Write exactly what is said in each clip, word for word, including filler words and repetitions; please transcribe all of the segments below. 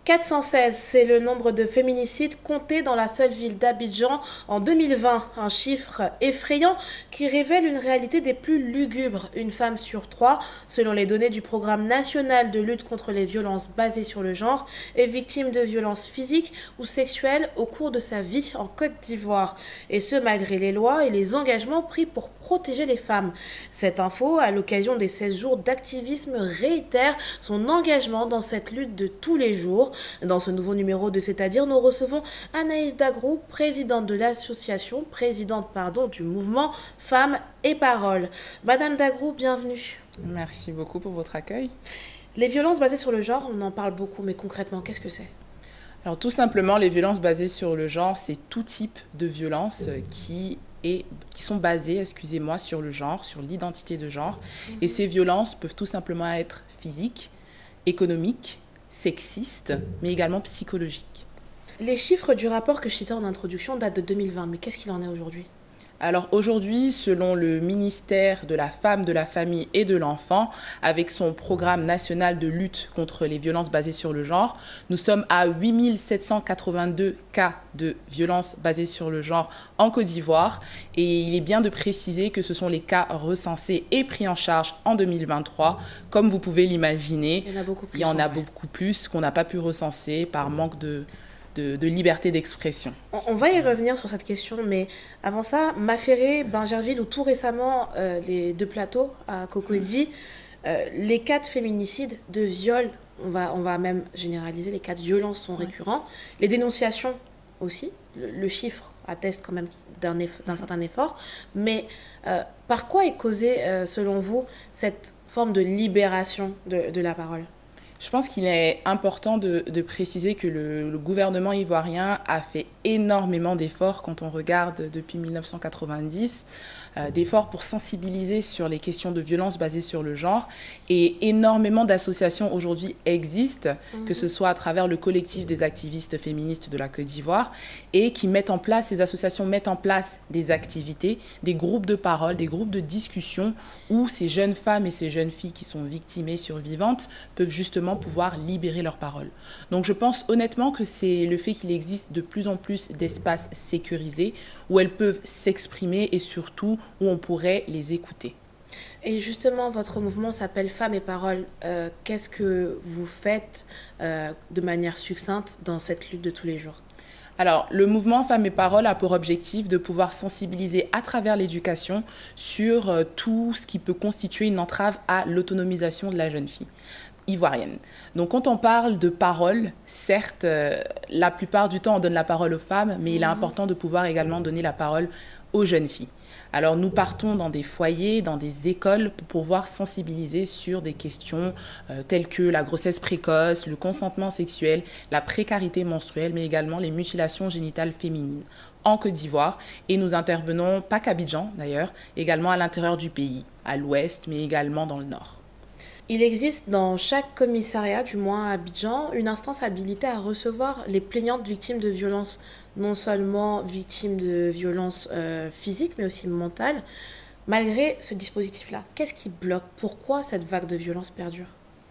quatre cent seize, c'est le nombre de féminicides comptés dans la seule ville d'Abidjan en deux mille vingt. Un chiffre effrayant qui révèle une réalité des plus lugubres. Une femme sur trois, selon les données du Programme national de lutte contre les violences basées sur le genre, est victime de violences physiques ou sexuelles au cours de sa vie en Côte d'Ivoire. Et ce, malgré les lois et les engagements pris pour protéger les femmes. Cette info, à l'occasion des seize jours d'activisme, réitère son engagement dans cette lutte de tous les jours. Dans ce nouveau numéro de C'est-à-dire, nous recevons Anaïs Dagrou, présidente de l'association, présidente pardon, du mouvement Femmes et Paroles. Madame Dagrou, bienvenue. Merci beaucoup pour votre accueil. Les violences basées sur le genre, on en parle beaucoup, mais concrètement, qu'est-ce que c'est ? Alors tout simplement, les violences basées sur le genre, c'est tout type de violence qui et qui sont basées, excusez-moi, sur le genre, sur l'identité de genre. Mmh. Et ces violences peuvent tout simplement être physiques, économiques, sexistes, mais également psychologiques. Les chiffres du rapport que je citais en introduction datent de deux mille vingt, mais qu'est-ce qu'il en est aujourd'hui ? Alors aujourd'hui, selon le ministère de la Femme, de la Famille et de l'Enfant, avec son programme national de lutte contre les violences basées sur le genre, nous sommes à huit mille sept cent quatre-vingt-deux cas de violences basées sur le genre en Côte d'Ivoire. Et il est bien de préciser que ce sont les cas recensés et pris en charge en deux mille vingt-trois. Comme vous pouvez l'imaginer, il y en a beaucoup plus, il y en a beaucoup plus qu'on n'a pas pu recenser par manque de... De, de liberté d'expression. On va y revenir sur cette question, mais avant ça, Maféré, Bingerville ou tout récemment euh, les deux plateaux à Cocody, euh, les cas de féminicide, de viol, on va, on va même généraliser, les cas de violence sont récurrents, les dénonciations aussi, le, le chiffre atteste quand même d'un, eff- d'un certain effort, mais euh, par quoi est causée, euh, selon vous, cette forme de libération de, de la parole ? Je pense qu'il est important de, de préciser que le, le gouvernement ivoirien a fait énormément d'efforts quand on regarde depuis mille neuf cent quatre-vingt-dix, euh, d'efforts pour sensibiliser sur les questions de violence basées sur le genre. Et énormément d'associations aujourd'hui existent, mmh. que ce soit à travers le collectif des activistes féministes de la Côte d'Ivoire, et qui mettent en place, ces associations mettent en place des activités, des groupes de parole, des groupes de discussion où ces jeunes femmes et ces jeunes filles qui sont victimes et survivantes peuvent justement pouvoir libérer leurs paroles. Donc je pense honnêtement que c'est le fait qu'il existe de plus en plus d'espaces sécurisés où elles peuvent s'exprimer et surtout où on pourrait les écouter. Et justement, votre mouvement s'appelle Femmes et Paroles. Euh, qu'est-ce que vous faites euh, de manière succincte dans cette lutte de tous les jours ? Alors, le mouvement Femmes et Paroles a pour objectif de pouvoir sensibiliser à travers l'éducation sur euh, tout ce qui peut constituer une entrave à l'autonomisation de la jeune fille ivoirienne. Donc quand on parle de parole, certes, euh, la plupart du temps on donne la parole aux femmes, mais mmh. il est important de pouvoir également donner la parole aux jeunes filles. Alors nous partons dans des foyers, dans des écoles pour pouvoir sensibiliser sur des questions euh, telles que la grossesse précoce, le consentement sexuel, la précarité menstruelle, mais également les mutilations génitales féminines en Côte d'Ivoire. Et nous intervenons, pas qu'à Abidjan d'ailleurs, également à l'intérieur du pays, à l'ouest, mais également dans le nord. Il existe dans chaque commissariat, du moins à Abidjan, une instance habilitée à recevoir les plaignantes victimes de violences, non seulement victimes de violences euh, physiques, mais aussi mentales. Malgré ce dispositif-là, qu'est-ce qui bloque ? Pourquoi cette vague de violence perdure ?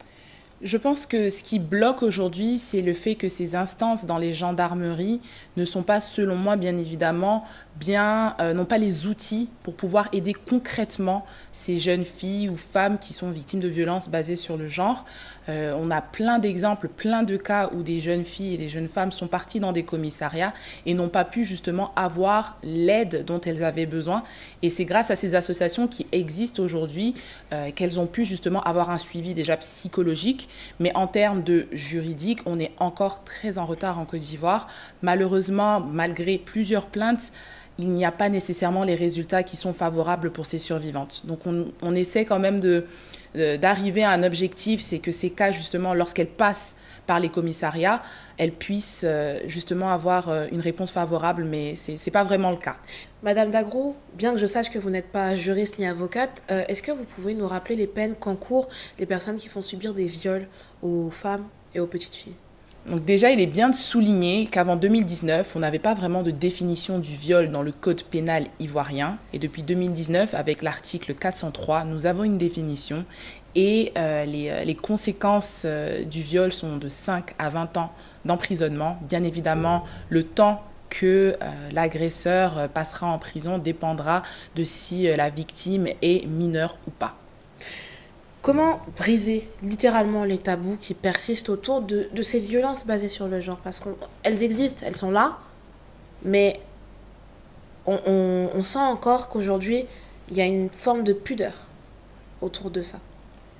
Je pense que ce qui bloque aujourd'hui, c'est le fait que ces instances dans les gendarmeries ne sont pas, selon moi, bien évidemment, bien, euh, n'ont pas les outils pour pouvoir aider concrètement ces jeunes filles ou femmes qui sont victimes de violences basées sur le genre. Euh, on a plein d'exemples, plein de cas où des jeunes filles et des jeunes femmes sont parties dans des commissariats et n'ont pas pu justement avoir l'aide dont elles avaient besoin. Et c'est grâce à ces associations qui existent aujourd'hui euh, qu'elles ont pu justement avoir un suivi déjà psychologique. Mais en termes de juridique, on est encore très en retard en Côte d'Ivoire. Malheureusement, malgré plusieurs plaintes, il n'y a pas nécessairement les résultats qui sont favorables pour ces survivantes. Donc on, on essaie quand même de, de, d'arriver à un objectif, c'est que ces cas, justement, lorsqu'elles passent par les commissariats, elles puissent euh, justement avoir euh, une réponse favorable, mais ce n'est pas vraiment le cas. Madame Dagrou, bien que je sache que vous n'êtes pas juriste ni avocate, euh, est-ce que vous pouvez nous rappeler les peines qu'encourent les personnes qui font subir des viols aux femmes et aux petites filles ? Donc déjà, il est bien de souligner qu'avant deux mille dix-neuf, on n'avait pas vraiment de définition du viol dans le code pénal ivoirien. Et depuis deux mille dix-neuf, avec l'article quatre cent trois, nous avons une définition. Et euh, les, les conséquences euh, du viol sont de cinq à vingt ans d'emprisonnement. Bien évidemment, le temps que euh, l'agresseur euh, passera en prison dépendra de si euh, la victime est mineure ou pas. Comment briser littéralement les tabous qui persistent autour de, de ces violences basées sur le genre? Parce qu'elles existent, elles sont là, mais on, on, on sent encore qu'aujourd'hui, il y a une forme de pudeur autour de ça.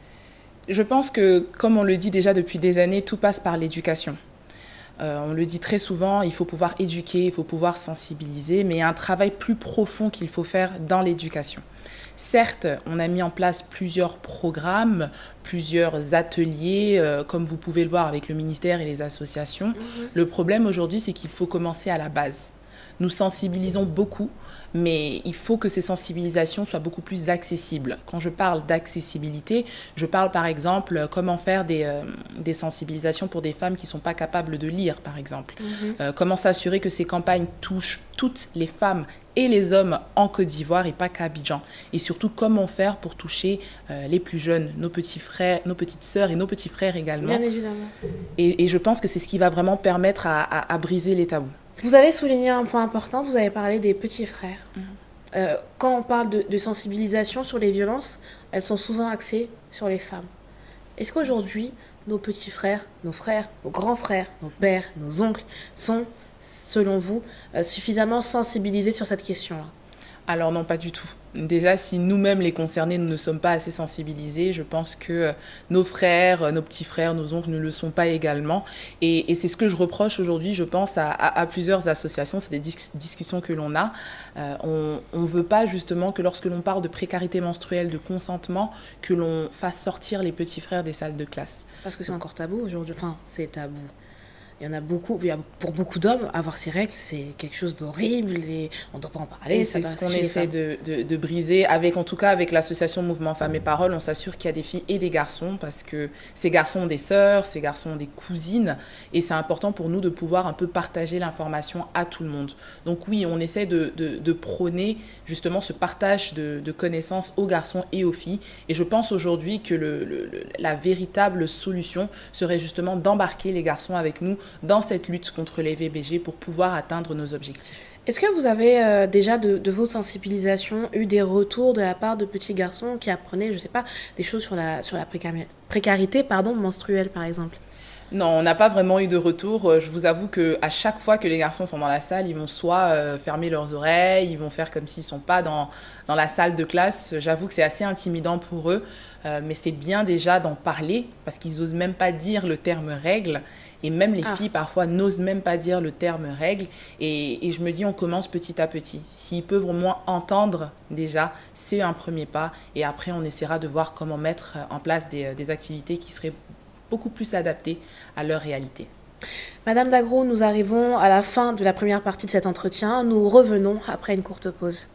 Je pense que, comme on le dit déjà depuis des années, tout passe par l'éducation. Euh, on le dit très souvent, il faut pouvoir éduquer, il faut pouvoir sensibiliser, mais il y a un travail plus profond qu'il faut faire dans l'éducation. Certes, on a mis en place plusieurs programmes, plusieurs ateliers, euh, comme vous pouvez le voir avec le ministère et les associations. Mmh. Le problème aujourd'hui, c'est qu'il faut commencer à la base. Nous sensibilisons beaucoup, mais il faut que ces sensibilisations soient beaucoup plus accessibles. Quand je parle d'accessibilité, je parle par exemple comment faire des, euh, des sensibilisations pour des femmes qui ne sont pas capables de lire, par exemple. Mmh. Euh, comment s'assurer que ces campagnes touchent toutes les femmes et les hommes en Côte d'Ivoire et pas qu'à Abidjan. Et surtout, comment faire pour toucher euh, les plus jeunes, nos petits frères, nos petites sœurs et nos petits frères également. Bien évidemment. Et, et je pense que c'est ce qui va vraiment permettre à, à, à briser les tabous. Vous avez souligné un point important, vous avez parlé des petits frères. Mmh. Euh, quand on parle de, de sensibilisation sur les violences, elles sont souvent axées sur les femmes. Est-ce qu'aujourd'hui, nos petits frères, nos frères, nos grands frères, nos pères, nos oncles sont, selon vous, euh, suffisamment sensibilisés sur cette question-là? Alors non, pas du tout. Déjà, si nous-mêmes, les concernés, nous ne sommes pas assez sensibilisés, je pense que nos frères, nos petits frères, nos oncles ne le sont pas également. Et, et c'est ce que je reproche aujourd'hui, je pense, à, à, à plusieurs associations. C'est des dis discussions que l'on a. Euh, on ne veut pas justement que lorsque l'on parle de précarité menstruelle, de consentement, que l'on fasse sortir les petits frères des salles de classe. Parce que c'est encore tabou aujourd'hui. Enfin, c'est tabou. Il y en a beaucoup, pour beaucoup d'hommes, avoir ces règles, c'est quelque chose d'horrible et on ne doit pas en parler. C'est ce qu'on essaie de, de, de briser. Avec, en tout cas, avec l'association Mouvement Femmes et Paroles, on s'assure qu'il y a des filles et des garçons parce que ces garçons ont des sœurs, ces garçons ont des cousines et c'est important pour nous de pouvoir un peu partager l'information à tout le monde. Donc oui, on essaie de, de, de prôner justement ce partage de, de connaissances aux garçons et aux filles. Et je pense aujourd'hui que le, le, la véritable solution serait justement d'embarquer les garçons avec nous dans cette lutte contre les V B G pour pouvoir atteindre nos objectifs. Est-ce que vous avez euh, déjà de, de vos sensibilisations eu des retours de la part de petits garçons qui apprenaient, je ne sais pas, des choses sur la, sur la précarité, précarité pardon, menstruelle par exemple? Non, on n'a pas vraiment eu de retour. Je vous avoue qu'à chaque fois que les garçons sont dans la salle, ils vont soit euh, fermer leurs oreilles, ils vont faire comme s'ils ne sont pas dans, dans la salle de classe. J'avoue que c'est assez intimidant pour eux, euh, mais c'est bien déjà d'en parler parce qu'ils n'osent même pas dire le terme règle. Et même les ah. filles, parfois, n'osent même pas dire le terme règle. Et, et je me dis, on commence petit à petit. S'ils peuvent au moins entendre déjà, c'est un premier pas. Et après, on essaiera de voir comment mettre en place des, des activités qui seraient beaucoup plus adaptées à leur réalité. Madame Dagro, nous arrivons à la fin de la première partie de cet entretien. Nous revenons après une courte pause.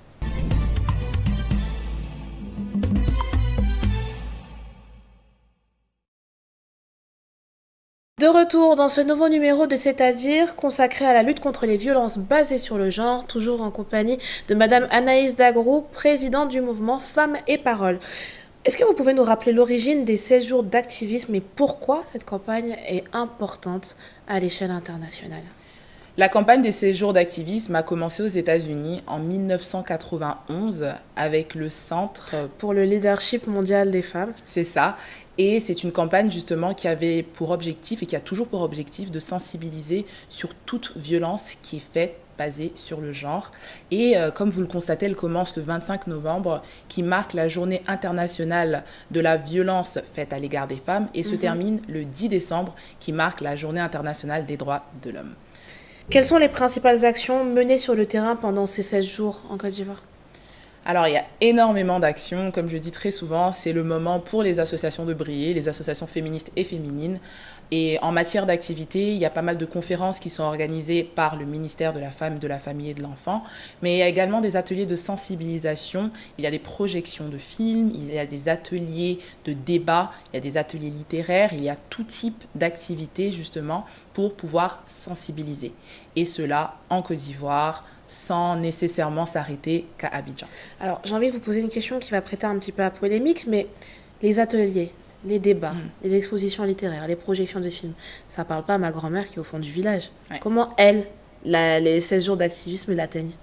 De retour dans ce nouveau numéro de C'est-à-dire consacré à la lutte contre les violences basées sur le genre, toujours en compagnie de Madame Anaïs Dagro, présidente du mouvement Femmes et Paroles. Est-ce que vous pouvez nous rappeler l'origine des seize jours d'activisme et pourquoi cette campagne est importante à l'échelle internationale? La campagne des seize jours d'activisme a commencé aux États-Unis en mille neuf cent quatre-vingt-onze avec le Centre pour le leadership mondial des femmes. C'est ça. Et c'est une campagne justement qui avait pour objectif et qui a toujours pour objectif de sensibiliser sur toute violence qui est faite basée sur le genre. Et euh, comme vous le constatez, elle commence le vingt-cinq novembre, qui marque la journée internationale de la violence faite à l'égard des femmes, et se mmh. termine le dix décembre, qui marque la journée internationale des droits de l'homme. Quelles sont les principales actions menées sur le terrain pendant ces seize jours en Côte d'Ivoire? Alors, il y a énormément d'actions. Comme je dis très souvent, c'est le moment pour les associations de briller, les associations féministes et féminines. Et en matière d'activité, il y a pas mal de conférences qui sont organisées par le ministère de la Femme, de la Famille et de l'Enfant. Mais il y a également des ateliers de sensibilisation. Il y a des projections de films, il y a des ateliers de débat, il y a des ateliers littéraires. Il y a tout type d'activités, justement, pour pouvoir sensibiliser. Et cela en Côte d'Ivoire, sans nécessairement s'arrêter qu'à Abidjan. Alors, j'ai envie de vous poser une question qui va prêter un petit peu à polémique, mais les ateliers, les débats, mmh. les expositions littéraires, les projections de films, ça ne parle pas à ma grand-mère qui est au fond du village. Ouais. Comment, elle, la, les seize jours d'activisme l'atteignent?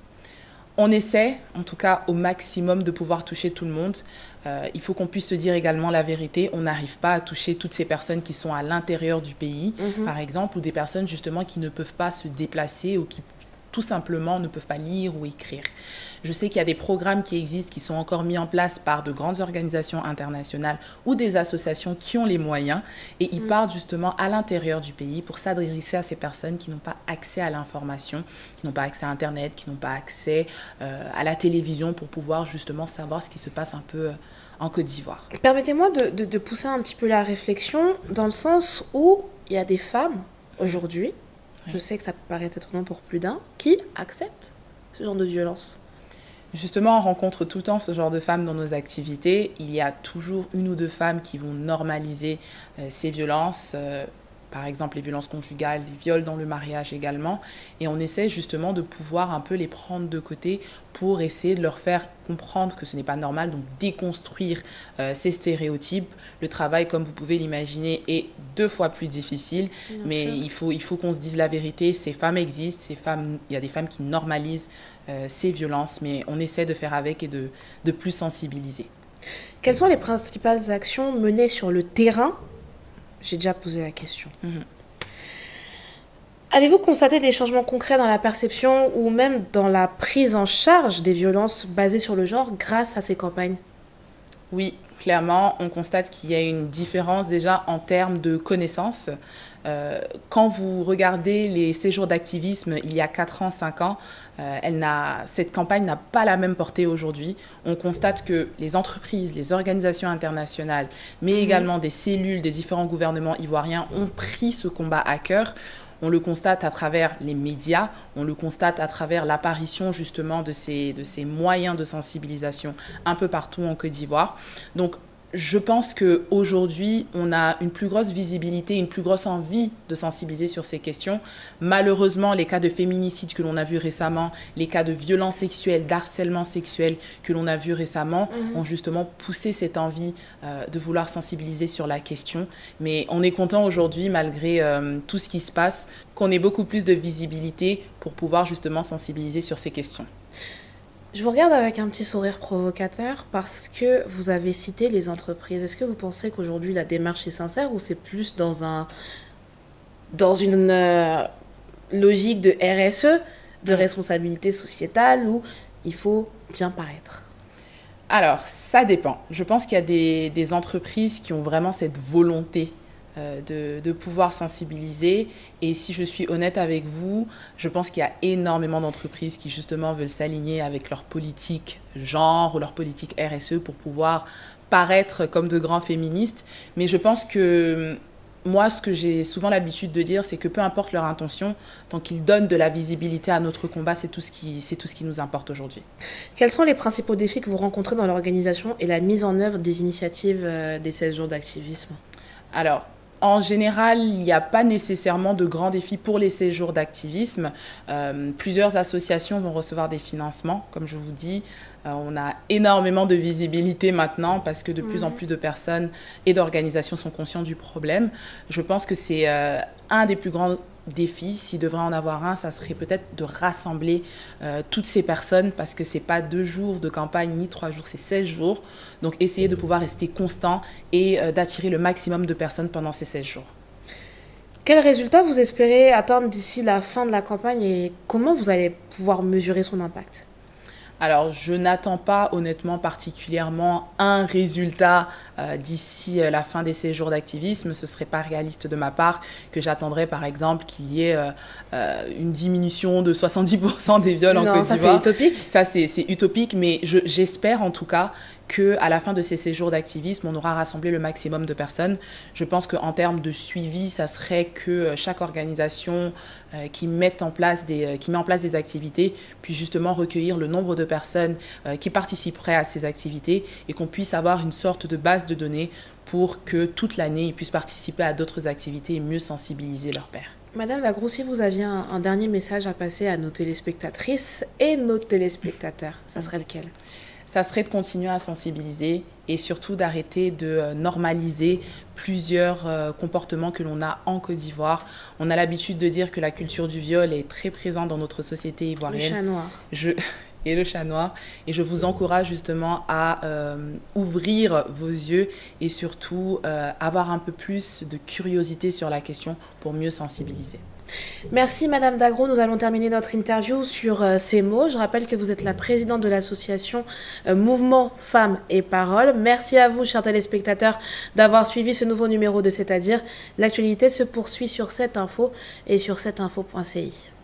On essaie, en tout cas au maximum, de pouvoir toucher tout le monde. Euh, il faut qu'on puisse se dire également la vérité. On n'arrive pas à toucher toutes ces personnes qui sont à l'intérieur du pays, mmh. par exemple, ou des personnes justement qui ne peuvent pas se déplacer ou qui tout simplement ne peuvent pas lire ou écrire. Je sais qu'il y a des programmes qui existent, qui sont encore mis en place par de grandes organisations internationales ou des associations qui ont les moyens et ils mmh. partent justement à l'intérieur du pays pour s'adresser à ces personnes qui n'ont pas accès à l'information, qui n'ont pas accès à Internet, qui n'ont pas accès euh, à la télévision pour pouvoir justement savoir ce qui se passe un peu euh, en Côte d'Ivoire. Permettez-moi de, de, de pousser un petit peu la réflexion dans le sens où il y a des femmes aujourd'hui, je sais que ça peut paraître étonnant pour plus d'un, qui acceptent ce genre de violence. Justement, on rencontre tout le temps ce genre de femmes dans nos activités. Il y a toujours une ou deux femmes qui vont normaliser euh, ces violences, euh, par exemple les violences conjugales, les viols dans le mariage également. Et on essaie justement de pouvoir un peu les prendre de côté pour essayer de leur faire comprendre que ce n'est pas normal, donc déconstruire euh, ces stéréotypes. Le travail, comme vous pouvez l'imaginer, est deux fois plus difficile, Bien mais sûr. il faut, il faut qu'on se dise la vérité. Ces femmes existent, ces femmes, il y a des femmes qui normalisent euh, ces violences, mais on essaie de faire avec et de, de plus sensibiliser. Quelles sont les principales actions menées sur le terrain? J'ai déjà posé la question. Mmh. Avez-vous constaté des changements concrets dans la perception ou même dans la prise en charge des violences basées sur le genre grâce à ces campagnes? Oui, clairement, on constate qu'il y a une différence déjà en termes de connaissances. Euh, quand vous regardez les séjours d'activisme il y a quatre ans, cinq ans, euh, elle n'a, cette campagne n'a pas la même portée aujourd'hui. On constate que les entreprises, les organisations internationales, mais mmh. également des cellules des différents gouvernements ivoiriens ont pris ce combat à cœur. On le constate à travers les médias, on le constate à travers l'apparition justement de ces, de ces moyens de sensibilisation un peu partout en Côte d'Ivoire. Donc, je pense qu'aujourd'hui, on a une plus grosse visibilité, une plus grosse envie de sensibiliser sur ces questions. Malheureusement, les cas de féminicide que l'on a vus récemment, les cas de violences sexuelles, d'harcèlement sexuel que l'on a vus récemment, mmh. ont justement poussé cette envie euh, de vouloir sensibiliser sur la question. Mais on est content aujourd'hui, malgré euh, tout ce qui se passe, qu'on ait beaucoup plus de visibilité pour pouvoir justement sensibiliser sur ces questions. Je vous regarde avec un petit sourire provocateur parce que vous avez cité les entreprises. Est-ce que vous pensez qu'aujourd'hui la démarche est sincère ou c'est plus dans, un, dans une euh, logique de R S E, de responsabilité sociétale, où il faut bien paraître? Alors, ça dépend. Je pense qu'il y a des, des entreprises qui ont vraiment cette volonté De, de pouvoir sensibiliser. Et si je suis honnête avec vous, je pense qu'il y a énormément d'entreprises qui justement veulent s'aligner avec leur politique genre ou leur politique R S E pour pouvoir paraître comme de grands féministes. Mais je pense que moi, ce que j'ai souvent l'habitude de dire, c'est que peu importe leur intention, tant qu'ils donnent de la visibilité à notre combat, c'est tout ce qui, c'est tout ce qui nous importe aujourd'hui. Quels sont les principaux défis que vous rencontrez dans l'organisation et la mise en œuvre des initiatives euh, des seize jours d'activisme? Alors, en général, il n'y a pas nécessairement de grands défis pour les séjours d'activisme. Euh, plusieurs associations vont recevoir des financements, comme je vous dis. Euh, on a énormément de visibilité maintenant parce que de plus en plus de personnes et d'organisations sont conscients du problème. Je pense que c'est euh, un des plus grands défis. S'il devrait en avoir un, ça serait peut-être de rassembler euh, toutes ces personnes parce que ce n'est pas deux jours de campagne ni trois jours, c'est seize jours. Donc, essayer de pouvoir rester constant et euh, d'attirer le maximum de personnes pendant ces seize jours. Quels résultats vous espérez atteindre d'ici la fin de la campagne et comment vous allez pouvoir mesurer son impact? Alors, je n'attends pas honnêtement particulièrement un résultat euh, d'ici euh, la fin des séjours d'activisme. Ce ne serait pas réaliste de ma part que j'attendrais par exemple qu'il y ait euh, euh, une diminution de soixante-dix pour cent des viols non, en Côte ça d'Ivoire. c'est utopique. Ça c'est utopique, mais j'espère en tout cas qu'à la fin de ces séjours d'activisme, on aura rassemblé le maximum de personnes. Je pense qu'en termes de suivi, ça serait que chaque organisation euh, qui, met en place des, euh, qui met en place des activités puisse justement recueillir le nombre de personnes euh, qui participeraient à ces activités et qu'on puisse avoir une sorte de base de données pour que toute l'année, ils puissent participer à d'autres activités et mieux sensibiliser leurs pairs. Madame Lagroux, si vous aviez un, un dernier message à passer à nos téléspectatrices et nos téléspectateurs, ça serait lequel ? Ça serait de continuer à sensibiliser et surtout d'arrêter de normaliser plusieurs euh, comportements que l'on a en Côte d'Ivoire. On a l'habitude de dire que la culture du viol est très présente dans notre société ivoirienne. Le chat noir. Je... et le chat noir. Et je vous encourage justement à euh, ouvrir vos yeux et surtout euh, avoir un peu plus de curiosité sur la question pour mieux sensibiliser. Merci Madame Dagroux, nous allons terminer notre interview sur euh, ces mots. Je rappelle que vous êtes la présidente de l'association euh, Mouvement Femmes et Paroles. Merci à vous, chers téléspectateurs, d'avoir suivi ce nouveau numéro de C'est-à-dire. L'actualité se poursuit sur cette info et sur cette info point C I.